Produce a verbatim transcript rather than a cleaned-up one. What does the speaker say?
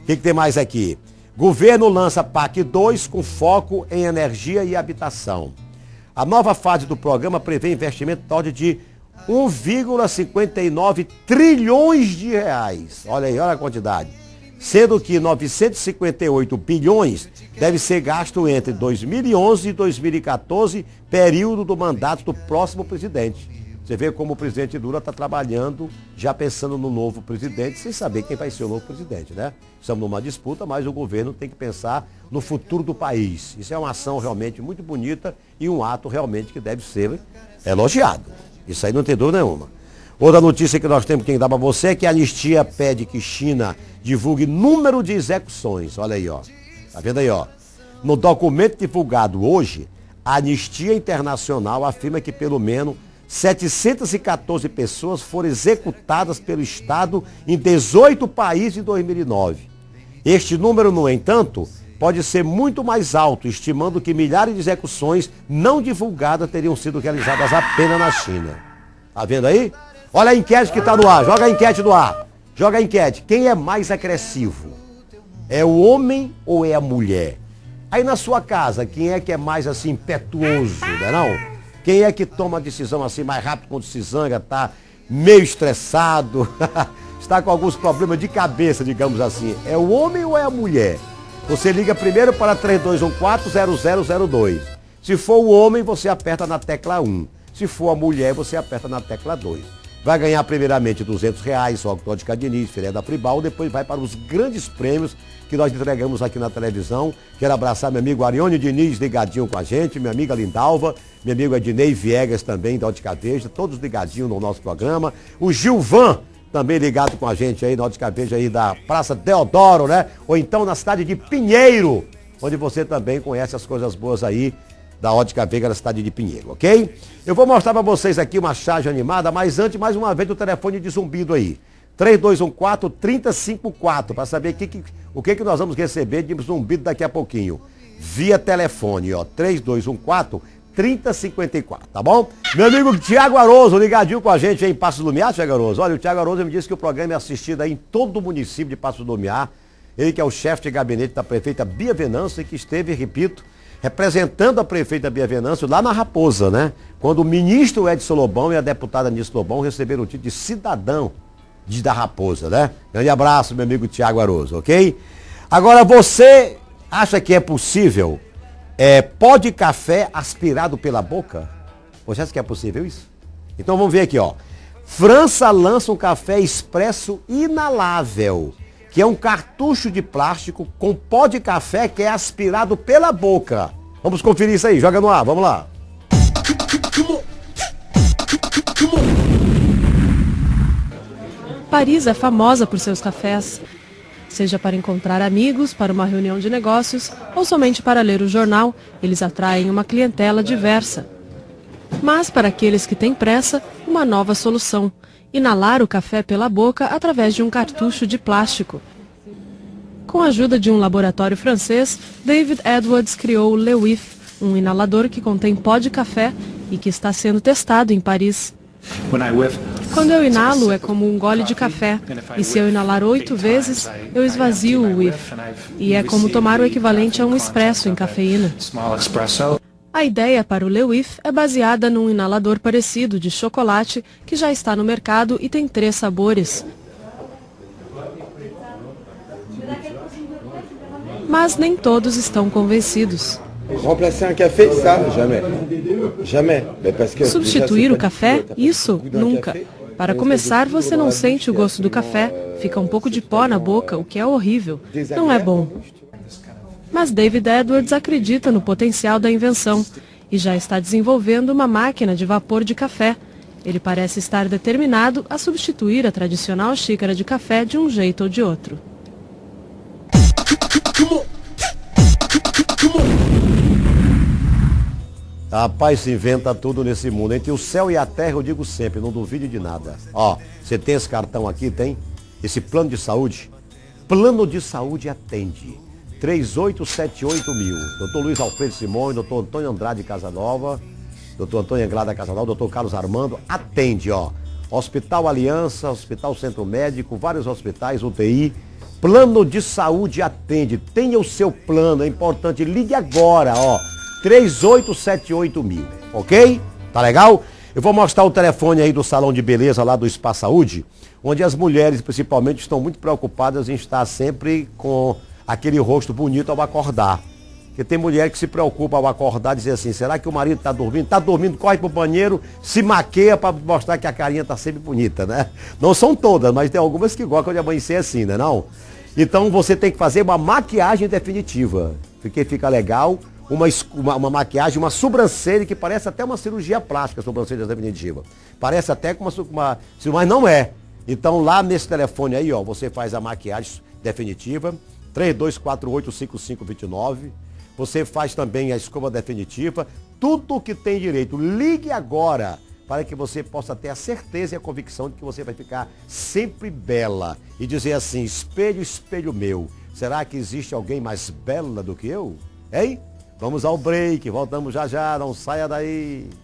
O que, que tem mais aqui? Governo lança P A C dois com foco em energia e habitação. A nova fase do programa prevê investimento de ordem de um vírgula cinquenta e nove trilhões de reais. Olha aí, olha a quantidade. Sendo que novecentos e cinquenta e oito bilhões deve ser gasto entre dois mil e onze e dois mil e quatorze, período do mandato do próximo presidente. Você vê como o presidente Lula está trabalhando, já pensando no novo presidente, sem saber quem vai ser o novo presidente, né? Estamos numa disputa, mas o governo tem que pensar no futuro do país. Isso é uma ação realmente muito bonita e um ato realmente que deve ser elogiado. Isso aí não tem dúvida nenhuma. Outra notícia que nós temos que dar para você é que a Anistia pede que China divulgue número de execuções. Olha aí, ó. Tá vendo aí, ó? No documento divulgado hoje, a Anistia Internacional afirma que pelo menos setecentas e quatorze pessoas foram executadas pelo Estado em dezoito países em dois mil e nove. Este número, no entanto, pode ser muito mais alto, estimando que milhares de execuções não divulgadas teriam sido realizadas apenas na China. Tá vendo aí? Olha a enquete que está no ar, joga a enquete no ar. Joga a enquete. Quem é mais agressivo? É o homem ou é a mulher? Aí na sua casa, quem é que é mais assim impetuoso, não é não? Quem é que toma a decisão assim mais rápido quando se zanga, está meio estressado, está com alguns problemas de cabeça, digamos assim? É o homem ou é a mulher? Você liga primeiro para três dois um quatro zero zero zero dois. Se for o homem, você aperta na tecla um. Se for a mulher, você aperta na tecla dois. Vai ganhar primeiramente duzentos reais, ótica Diniz, filé da Fribal, depois vai para os grandes prêmios que nós entregamos aqui na televisão. Quero abraçar meu amigo Arione Diniz, ligadinho com a gente, minha amiga Lindalva, meu amigo Ednei Viegas também, da Ótica Veja, todos ligadinhos no nosso programa. O Gilvan, também ligado com a gente aí na Ótica Veja aí da Praça Deodoro, né? Ou então na cidade de Pinheiro, onde você também conhece as coisas boas aí da Ótica Veiga na cidade de Pinheiro, ok? Eu vou mostrar para vocês aqui uma charge animada, mas antes, mais uma vez, o telefone de zumbido aí. três dois um quatro, três zero cinco quatro, para saber que, que, o que, que nós vamos receber de zumbido daqui a pouquinho. Via telefone, ó, três dois um quatro, três zero cinco quatro, tá bom? Meu amigo Tiago Aroso, ligadinho com a gente aí em Passo do Lumiar, Tiago Aroso. Olha, o Tiago Aroso me disse que o programa é assistido aí em todo o município de Passo do Lumiar. Ele que é o chefe de gabinete da prefeita Bia Venâncio e que esteve, repito, representando a prefeita Bia Venâncio lá na Raposa, né? Quando o ministro Edson Lobão e a deputada Anice Lobão receberam o título de cidadão de da Raposa, né? Grande abraço, meu amigo Tiago Aroso, ok? Agora, você acha que é possível é, pó de café aspirado pela boca? Você acha que é possível isso? Então vamos ver aqui, ó. França lança um café expresso inalável, que é um cartucho de plástico com pó de café que é aspirado pela boca. Vamos conferir isso aí, joga no ar, vamos lá. Paris é famosa por seus cafés, seja para encontrar amigos, para uma reunião de negócios ou somente para ler o jornal, eles atraem uma clientela diversa. Mas para aqueles que têm pressa, uma nova solução: inalar o café pela boca através de um cartucho de plástico. Com a ajuda de um laboratório francês, David Edwards criou o Lewif, um inalador que contém pó de café e que está sendo testado em Paris. Quando eu inalo, é como um gole de café, e se eu inalar oito vezes, eu esvazio o whiff, e é como tomar o equivalente a um expresso em cafeína. A ideia para o Lewif é baseada num inalador parecido de chocolate que já está no mercado e tem três sabores. Mas nem todos estão convencidos. Substituir o café? Isso? Nunca. Para começar, você não sente o gosto do café, fica um pouco de pó na boca, o que é horrível. Não é bom. Mas David Edwards acredita no potencial da invenção e já está desenvolvendo uma máquina de vapor de café. Ele parece estar determinado a substituir a tradicional xícara de café de um jeito ou de outro. Rapaz, se inventa tudo nesse mundo. Entre o céu e a terra, eu digo sempre, não duvide de nada. Ó, você tem esse cartão aqui, tem? Esse plano de saúde? Plano de saúde atende. três oito sete oito mil. doutor Luiz Alfredo Simões, doutor Antônio Andrade Casanova, doutor Antônio Andrade Casanova, doutor Carlos Armando, atende, ó. Hospital Aliança, Hospital Centro Médico, vários hospitais, U T I, Plano de Saúde Atende. Tenha o seu plano, é importante. Ligue agora, ó. três oito sete oito mil, ok? Tá legal? Eu vou mostrar o telefone aí do Salão de Beleza lá do Spa Saúde, onde as mulheres, principalmente, estão muito preocupadas em estar sempre com aquele rosto bonito ao acordar. Porque tem mulher que se preocupa ao acordar e dizer assim, será que o marido está dormindo? Está dormindo, corre pro banheiro, se maqueia para mostrar que a carinha está sempre bonita, né? Não são todas, mas tem algumas que gostam de amanhecer assim, né não? Então você tem que fazer uma maquiagem definitiva, porque fica legal, uma, uma, uma maquiagem, uma sobrancelha que parece até uma cirurgia plástica, a sobrancelha definitiva. Parece até com uma, uma, mas não é. Então lá nesse telefone aí, ó, você faz a maquiagem definitiva, três dois quatro oito cinco cinco dois nove. Você faz também a escova definitiva, tudo o que tem direito. Ligue agora para que você possa ter a certeza e a convicção de que você vai ficar sempre bela. E dizer assim, espelho, espelho meu, será que existe alguém mais bela do que eu? Hein? Vamos ao break, voltamos já já, não saia daí.